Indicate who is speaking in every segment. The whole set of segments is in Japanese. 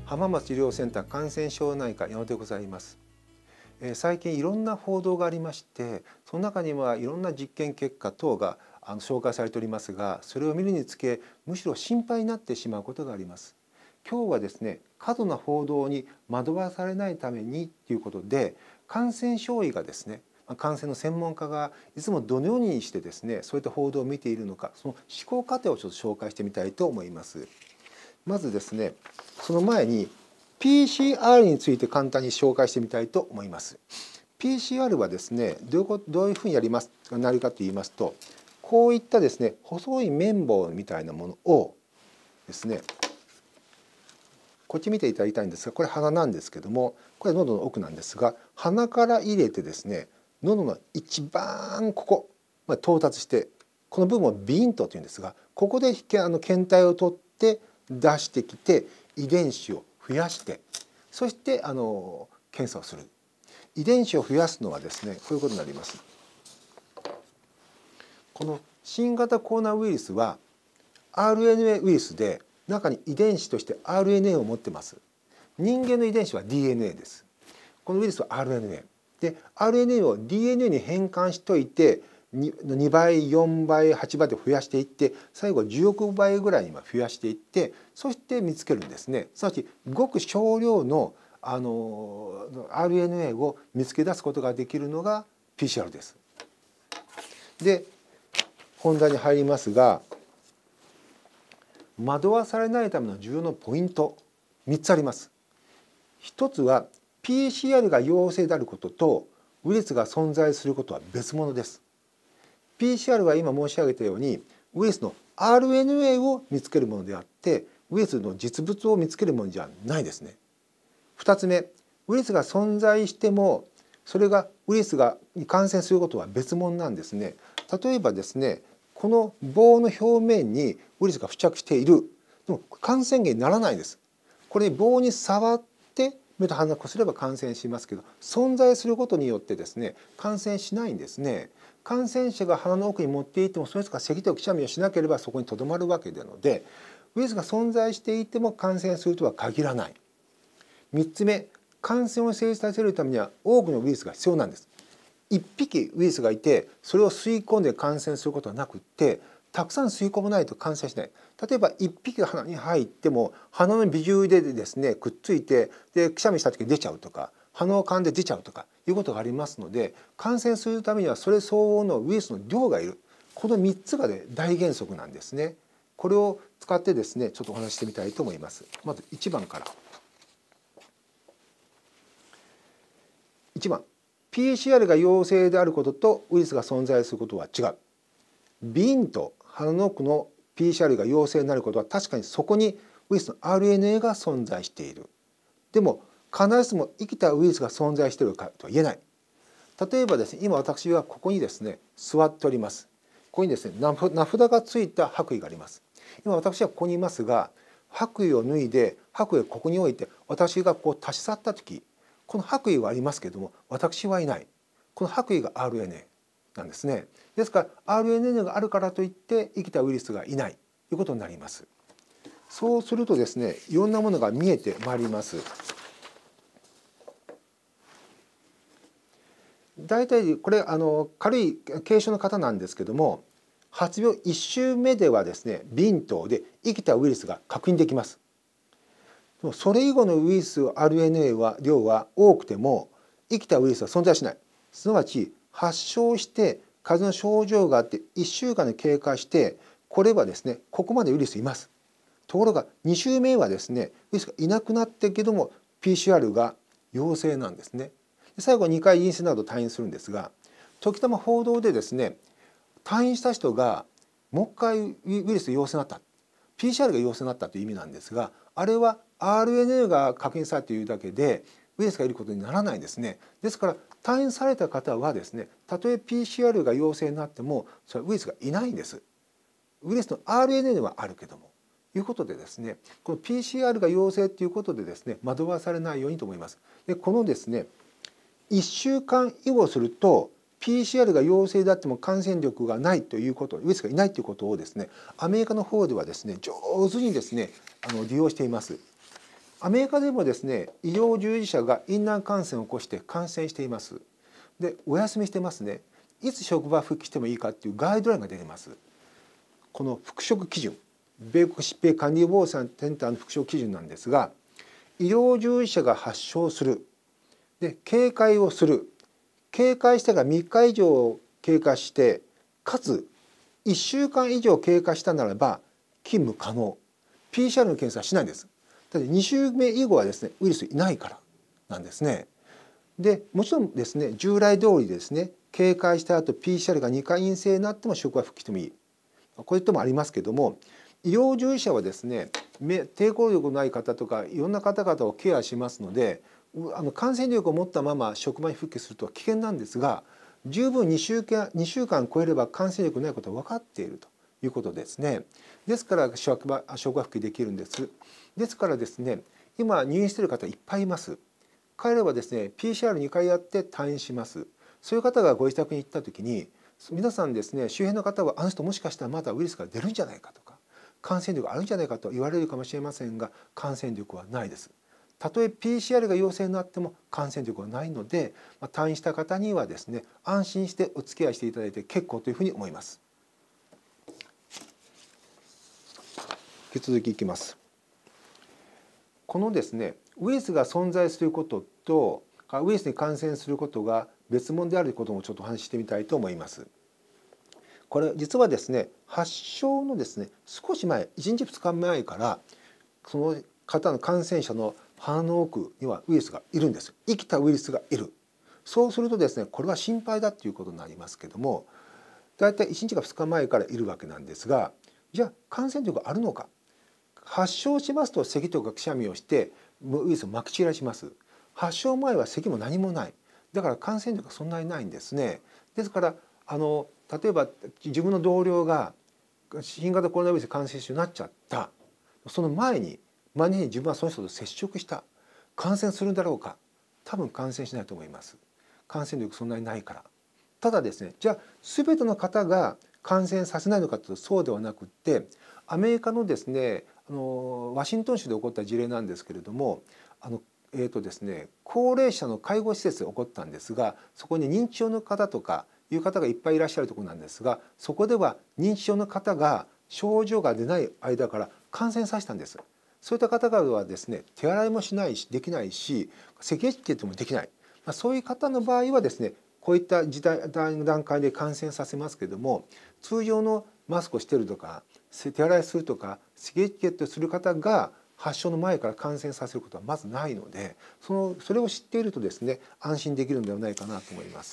Speaker 1: 浜松医療センター感染症内科矢野でございます。最近いろんな報道がありまして、その中にはいろんな実験結果等が紹介されておりますが、それを見るにつけむしろ心配になってしまうことがあります。今日はですね、過度な報道に惑わされないためにということで、感染症医がですね、感染の専門家がいつもどのようにしてですね、そういった報道を見ているのか、その思考過程をちょっと紹介してみたいと思います。まずですね、その前に PCR について簡単に紹介してみたいと思います。PCR はですね、どういうふうになるかと言いますと、こういったですね、細い綿棒みたいなものをですね、こっち見ていただきたいんですが、これ鼻なんですけども、これ喉の奥なんですが、鼻から入れてですね、喉の一番ここまで到達して、この部分をビントというんですが、ここで検体を取って出してきて遺伝子を増やして、そして検査をする。遺伝子を増やすのはですね、こういうことになります。この新型コロナウイルスは RNA ウイルスで、中に遺伝子として RNA を持ってます。人間の遺伝子は DNA です。このウイルスは RNA で、 RNA を DNA に変換しといて2倍4倍8倍で増やしていって、最後10億倍ぐらいに増やしていって、そして見つけるんですね。すなわちごく少量のRNA を見つけ出すことができるのが PCR です。で、本題に入りますが、惑わされないための重要なポイント3つあります。一つは PCR が陽性であることとウイルスが存在することは別物です。PCR は今申し上げたようにウイルスの RNA を見つけるものであって、ウイルスの実物を見つけるものじゃないですね。2つ目、ウイルスが存在してもそれがウイルスに感染することは別物なんですね。例えばですね、この棒の表面にウイルスが付着している。でも感染源にならないです。これ棒に触って目と鼻をこすれば感染しますけど、存在することによってですね、感染しないんですね。感染者が鼻の奥に持っていっても、その人が咳とくしゃみをしなければそこにとどまるわけなので、ウイルスが存在していても感染するとは限らない。3つ目、感染を成立させるためには多くのウイルスが必要なんです。1匹ウイルスがいてそれを吸い込んで感染することはなくって、たくさん吸い込まないと感染しない。例えば1匹が鼻に入っても鼻の微粒でですねくっついて、くしゃみした時に出ちゃうとか、鼻をかんで出ちゃうとかいうことがありますので、感染するためにはそれ相応のウイルスの量がいる。この3つが大原則なんですね。これを使ってですね、ちょっとお話ししてみたいと思います。まず1番から。1番、PCR が陽性であることとウイルスが存在することは違う。鼻咽と鼻の奥の PCR が陽性になることは確かにそこにウイルスの RNA が存在している。でも必ずしも生きたウイルスが存在しているかとは言えない。例えばですね、今私はここにですね座っております。ここにですね名札がついた白衣があります。今私はここにいますが、白衣を脱いで白衣をここに置いて私がこう立ち去った時、この白衣はありますけれども私はいない。この白衣が RNA なんですね。ですから RNA があるからといって生きたウイルスがいないということになります。そうするとですね、いろんなものが見えてまいります。大体これ軽い軽症の方なんですけども、発病1週目ではですね咽頭で生きたウイルスが確認できます。それ以後のウイルス RNA 量は多くても生きたウイルスは存在しない。すなわち発症して風邪の症状があって1週間で経過して、これはですねここまでウイルスいます。ところが2週目はですねウイルスがいなくなってけども PCR が陽性なんですね。最後2回陰性など退院するんですが、時たま報道でですね、退院した人がもう一回ウイルス陽性になった、 PCR が陽性になったという意味なんですが、あれは RNA が確認されているだけでウイルスがいることにならないんですね。ですから退院された方はですね、たとえ PCR が陽性になってもそれはウイルスがいないんです。ウイルスの RNA はあるけどもいうことでですね、この PCR が陽性ということでですね惑わされないようにと思います。でこのですね1週間以後すると PCR が陽性であっても感染力がないということ、ウイルスがいないということをですねアメリカの方ではですね上手にですね利用しています。 アメリカでもですね、医療従事者が院内感染を起こして感染しています。で、お休みしてますね。いつ職場復帰してもいいかっていうガイドラインが出てます。この復職基準、米国疾病管理予防センターの復職基準なんですが、医療従事者が発症する、で警戒をする、警戒してから3日以上経過して、かつ1週間以上経過したならば勤務可能。PCR の検査はしないんです。だって2週目以後はですね、ウイルスいないからなんですね。でもちろんですね、従来通りですね、警戒した後 PCR が2回陰性になっても職場復帰してもいい、こういうこともありますけども、医療従事者はですね、抵抗力のない方とかいろんな方々をケアしますので、感染力を持ったまま職場に復帰すると危険なんですが、十分2週間超えれば感染力ないことは分かっているということですね。ですから職場復帰できるんです。ですからですね、今入院している方いっぱいいます。彼らはですね、 PCR2 回やって退院します。そういう方がご自宅に行った時に、皆さんですね、周辺の方はあの人もしかしたらまだウイルスが出るんじゃないかとか、感染力あるんじゃないかと言われるかもしれませんが、感染力はないです。たとえ PCR が陽性になっても感染力はないので、退院した方にはですね、安心してお付き合いしていただいて結構というふうに思います。引き続きいきます。このですね、ウイルスが存在することとウイルスに感染することが別物であることもちょっとお話ししてみたいと思います。これ実はですね、発症のですね、少し前、1日2日前からその方の感染者の鼻の奥にはウイルスがいるんです。生きたウイルスがいる。そうするとですね、これは心配だということになりますけども、だいたい1日か2日前からいるわけなんですが、じゃあ感染力があるのか。発症しますと咳とかくしゃみをしてウイルスをまき散らします。発症前は咳も何もない。だから感染力がそんなにないんですね。ですから例えば自分の同僚が新型コロナウイルス感染症になっちゃった。その前に自分はその人と接触した。感染するんだろうか。多分感染しないと思います。感染力そんなにないから。ただですね、じゃあ全ての方が感染させないのかというとそうではなくって、アメリカのですね、ワシントン州で起こった事例なんですけれども、ですね、高齢者の介護施設で起こったんですが、そこに認知症の方とかいう方がいっぱいいらっしゃるところなんですが、そこでは認知症の方が症状が出ない間から感染させたんです。そういった方々はですね、手洗いもしないしできないし、咳エチケットもできない、そういう方の場合はですね、こういった段階で感染させますけれども、通常のマスクをしてるとか手洗いするとか咳エチケットする方が発症の前から感染させることはまずないので、それを知っているとですね、安心できるのではないかなと思います。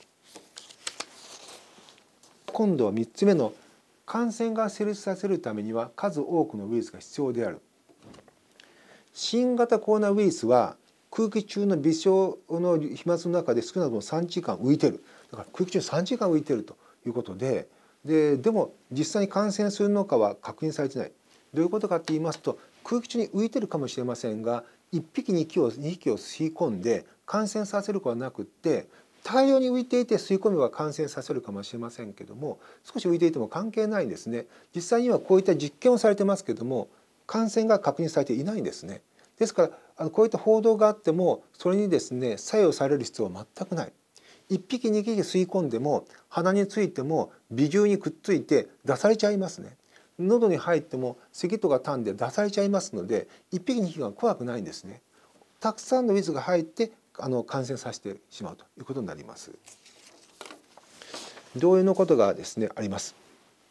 Speaker 1: 今度は3つ目の、感染が成立させるためには数多くのウイルスが必要である。新型コロナウイルスは空気中の微小の飛沫の中で少なくとも3時間浮いてる。だから空気中に3時間浮いてるということで、でも実際に感染するのかは確認されてない。どういうことかと言いますと、空気中に浮いてるかもしれませんが、1匹2匹を吸い込んで感染させることはなくって、大量に浮いていて吸い込めば感染させるかもしれませんけども、少し浮いていても関係ないんですね。実際にはこういった実験をされてますけども、感染が確認されていないんですね。ですからこういった報道があってもそれにですね作用される必要は全くない。1匹2匹吸い込んでも鼻についても鼻中にくっついて出されちゃいますね。喉に入っても咳とか痰で出されちゃいますので、1匹2匹は怖くないんですね。たくさんのウイルスが入って感染させてしまうということになります。同様のことがですねあります。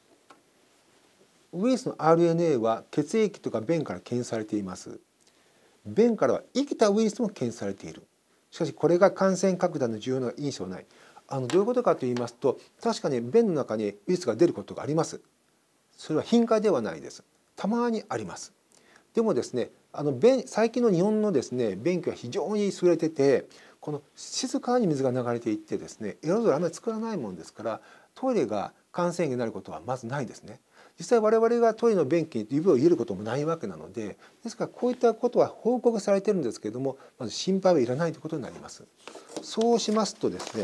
Speaker 1: ウイルスの RNA は血液とか便から検出されています。便からは生きたウイルスも検出されている。しかしこれが感染拡大の重要な因子はない。どういうことかと言いますと、確かに便の中にウイルスが出ることがあります。それは頻回ではないです。たまにあります。でもですね、最近の日本のですね便器は非常に優れてて、この静かに水が流れていってですね、エアロゾルあまり作らないものですから、トイレが感染源になることはまずないですね。実際我々がトイレの便器に指を入れることもないわけなので、ですからこういったことは報告されてるんですけれども、まず心配はいらないということになります。そうしますとですね、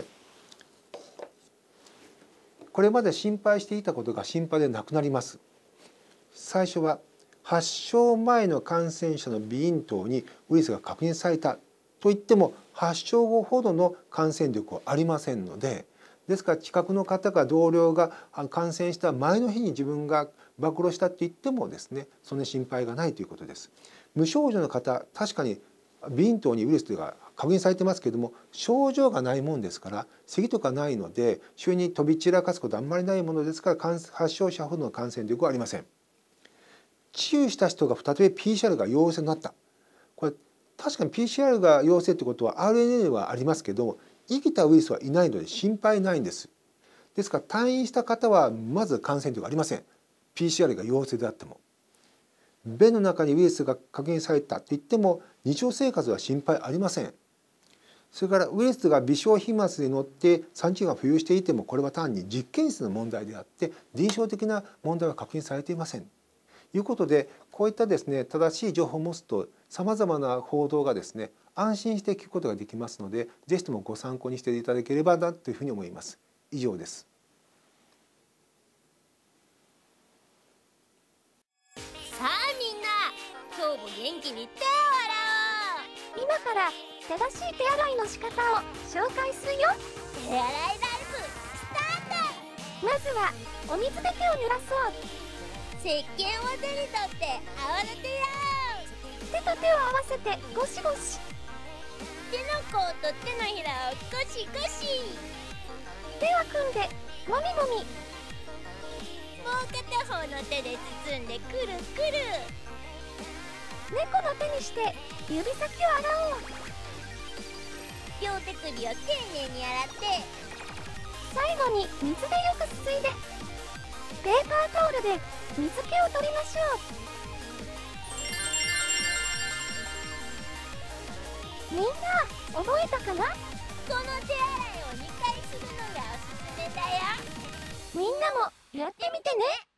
Speaker 1: これまで心配していたことが心配でなくなります。最初は発症前の感染者の鼻咽頭にウイルスが確認されたといっても発症後ほどの感染力はありませんので、ですから近くの方が同僚が感染した前の日に自分が暴露したって言ってもですね、そんな心配がないということです。無症状の方、確かに鼻咽頭にウイルスが確認されてますけれども、症状がないもんですから、咳とかないので周囲に飛び散らかすことはあんまりないものですから、発症者ほどの感染力はありません。治癒した人が再び PCR が陽性になった。これ確かに PCR が陽性ってことは RNA はありますけど、生きたウイルスはいないので心配ないんです。ですから退院した方はまず感染力がありません。PCR が陽性であっても。便の中にウイルスが確認されたといっても日常生活は心配ありません。それからウイルスが微小飛沫に乗って産地が浮遊していても、これは単に実験室の問題であって臨床的な問題は確認されていません。ということで、こういったですね、正しい情報を持つとさまざまな報道がですね、安心して聞くことができますので、ぜひともご参考にしていただければなというふうに思います。以上です。
Speaker 2: さあみんな、今日も元気に手を洗おう。
Speaker 3: 今から正しい手洗いの仕方を紹介するよ。
Speaker 2: 手洗いライブスタート。
Speaker 3: まずはお水で手を濡らそう。
Speaker 2: 石鹸を手に取って泡立てよう。
Speaker 3: 手と手を合わせてゴシゴシ。
Speaker 2: 手の甲と手のひらをゴシゴシ。
Speaker 3: 手は組んでもみもみ。
Speaker 2: もう片方の手で包んでくるくる。
Speaker 3: 猫の手にして指先を洗おう。
Speaker 2: 両手首を丁寧に洗って、
Speaker 3: 最後に水でよくすすいで、ペーパータオルで水気を取りましょう。みんな覚えたかな？
Speaker 2: この手洗いを2回するのがおすすめだよ。
Speaker 3: みんなもやってみてね。